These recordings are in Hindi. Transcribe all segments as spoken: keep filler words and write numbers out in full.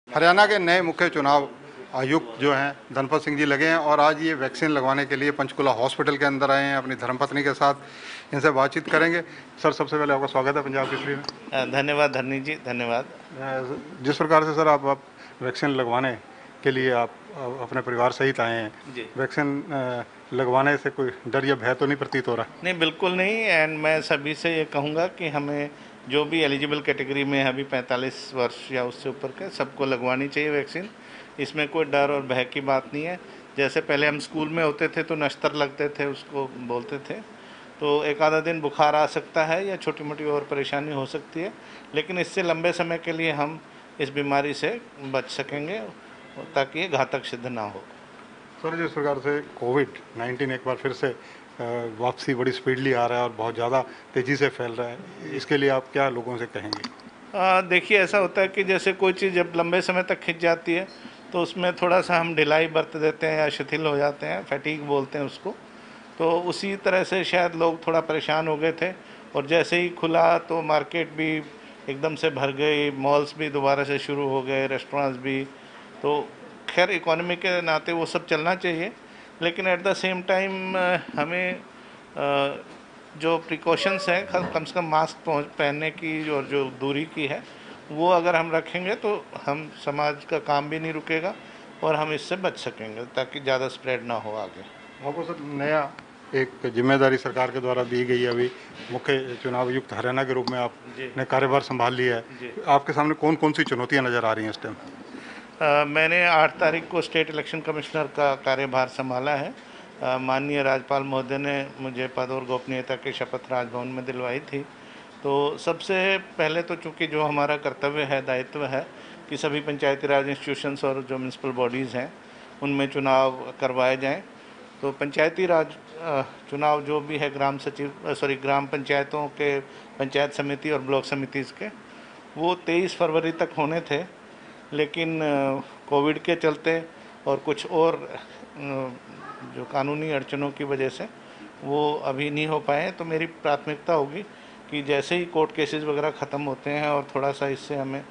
हरियाणा के नए मुख्य चुनाव आयुक्त जो हैं धनपत सिंह जी लगे हैं और आज ये वैक्सीन लगवाने के लिए पंचकुला हॉस्पिटल के अंदर आए हैं अपनी धर्मपत्नी के साथ। इनसे बातचीत करेंगे। सर, सबसे पहले आपका स्वागत है पंजाब केसरी में। धन्यवाद धरनी जी, धन्यवाद। जिस प्रकार से सर आप, आप वैक्सीन लगवाने के लिए आप अपने परिवार सहित आए हैं, वैक्सीन लगवाने से कोई डर या भय तो नहीं प्रतीत हो रहा? नहीं, बिल्कुल नहीं। एंड मैं सभी से ये कहूँगा कि हमें जो भी एलिजिबल कैटेगरी में है अभी पैंतालीस वर्ष या उससे ऊपर के, सबको लगवानी चाहिए वैक्सीन। इसमें कोई डर और भय की बात नहीं है। जैसे पहले हम स्कूल में होते थे तो नश्तर लगते थे, उसको बोलते थे, तो एक आधा दिन बुखार आ सकता है या छोटी मोटी और परेशानी हो सकती है, लेकिन इससे लंबे समय के लिए हम इस बीमारी से बच सकेंगे ताकि ये घातक सिद्ध ना हो। सर, जिस प्रकार से कोविड नाइन्टीन एक बार फिर से वापसी बड़ी स्पीडली आ रहा है और बहुत ज़्यादा तेज़ी से फैल रहा है, इसके लिए आप क्या लोगों से कहेंगे? देखिए, ऐसा होता है कि जैसे कोई चीज़ जब लंबे समय तक खिंच जाती है तो उसमें थोड़ा सा हम ढिलाई बरत देते हैं या शिथिल हो जाते हैं, फैटीग बोलते हैं उसको। तो उसी तरह से शायद लोग थोड़ा परेशान हो गए थे और जैसे ही खुला तो मार्केट भी एकदम से भर गई, मॉल्स भी दोबारा से शुरू हो गए, रेस्टोरेंट्स भी। तो खैर, इकोनॉमी के नाते वो सब चलना चाहिए, लेकिन एट द सेम टाइम हमें जो प्रिकॉशंस हैं, कम से कम मास्क पहनने की और जो दूरी की है वो अगर हम रखेंगे तो हम समाज का काम भी नहीं रुकेगा और हम इससे बच सकेंगे ताकि ज़्यादा स्प्रेड ना हो आगे। आपको सर नया एक जिम्मेदारी सरकार के द्वारा दी गई है, अभी मुख्य चुनाव आयुक्त हरियाणा के रूप में आपने कार्यभार संभाल लिया है, आपके सामने कौन कौन सी चुनौतियाँ नज़र आ रही हैं इस टाइम? Uh, मैंने आठ तारीख को स्टेट इलेक्शन कमिश्नर का कार्यभार संभाला है। uh, माननीय राज्यपाल महोदय ने मुझे पद और गोपनीयता की शपथ राजभवन में दिलवाई थी। तो सबसे पहले तो चूँकि जो हमारा कर्तव्य है, दायित्व है कि सभी पंचायती राज इंस्टीट्यूशंस और जो म्यूनसिपल बॉडीज़ हैं उनमें चुनाव करवाए जाएं। तो पंचायती राज चुनाव जो भी है, ग्राम सचिव सॉरी ग्राम पंचायतों के, पंचायत समिति और ब्लॉक समितिज़ के, वो तेईस फरवरी तक होने थे, लेकिन कोविड के चलते और कुछ और जो कानूनी अड़चनों की वजह से वो अभी नहीं हो पाए। तो मेरी प्राथमिकता होगी कि जैसे ही कोर्ट केसेस वगैरह ख़त्म होते हैं और थोड़ा सा इससे हमें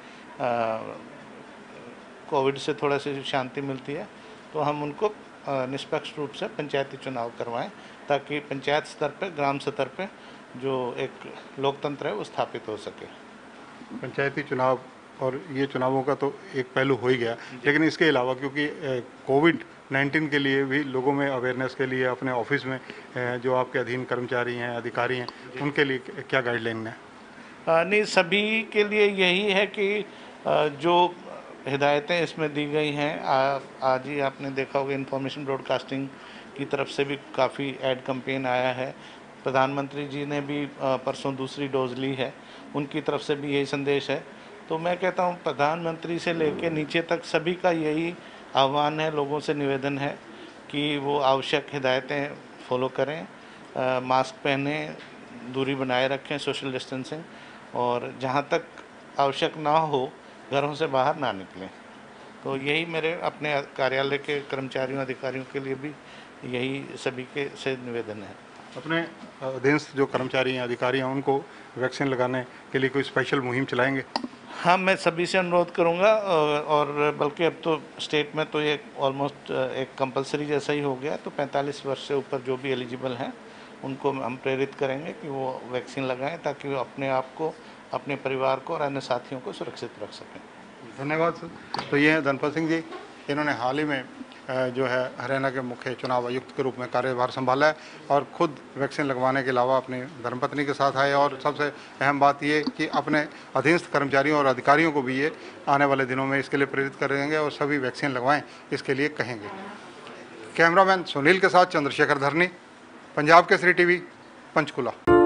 कोविड से थोड़ा सी शांति मिलती है तो हम उनको निष्पक्ष रूप से पंचायती चुनाव करवाएं ताकि पंचायत स्तर पर, ग्राम स्तर पर जो एक लोकतंत्र है वो स्थापित हो सके। पंचायती चुनाव और ये चुनावों का तो एक पहलू हो ही गया, लेकिन इसके अलावा क्योंकि कोविड नाइन्टीन के लिए भी लोगों में अवेयरनेस के लिए अपने ऑफिस में जो आपके अधीन कर्मचारी हैं, अधिकारी हैं, उनके लिए क्या गाइडलाइन है? नहीं, सभी के लिए यही है कि जो हिदायतें इसमें दी गई हैं, आज ही आपने देखा होगा इन्फॉर्मेशन ब्रॉडकास्टिंग की तरफ से भी काफ़ी एड कैंपेन आया है। प्रधानमंत्री जी ने भी परसों दूसरी डोज ली है, उनकी तरफ से भी यही संदेश है। तो मैं कहता हूँ प्रधानमंत्री से लेकर नीचे तक सभी का यही आह्वान है, लोगों से निवेदन है कि वो आवश्यक हिदायतें फॉलो करें, आ, मास्क पहने, दूरी बनाए रखें, सोशल डिस्टेंसिंग, और जहाँ तक आवश्यक ना हो घरों से बाहर ना निकलें। तो यही मेरे अपने कार्यालय के कर्मचारियों, अधिकारियों के लिए भी यही सभी के से निवेदन है। अपने अधीनस्थ जो कर्मचारी हैं, अधिकारी हैं, उनको वैक्सीन लगाने के लिए कोई स्पेशल मुहिम चलाएंगे? हाँ, मैं सभी से अनुरोध करूँगा, और बल्कि अब तो स्टेट में तो ये ऑलमोस्ट एक कंपलसरी जैसा ही हो गया। तो पैंतालीस वर्ष से ऊपर जो भी एलिजिबल हैं उनको हम प्रेरित करेंगे कि वो वैक्सीन लगाएं ताकि वो अपने आप को, अपने परिवार को और अन्य साथियों को सुरक्षित रख सकें। धन्यवाद सर। तो ये हैं धनपत सिंह जी, इन्होंने हाल ही में जो है हरियाणा के मुख्य चुनाव आयुक्त के रूप में कार्यभार संभाला है और खुद वैक्सीन लगवाने के अलावा अपनी धर्मपत्नी के साथ आए। और सबसे अहम बात ये कि अपने अधीनस्थ कर्मचारियों और अधिकारियों को भी ये आने वाले दिनों में इसके लिए प्रेरित करेंगे और सभी वैक्सीन लगवाएं इसके लिए कहेंगे। कैमरामैन सुनील के साथ चंद्रशेखर धरनी, पंजाब केसरी टीवी, पंचकुला।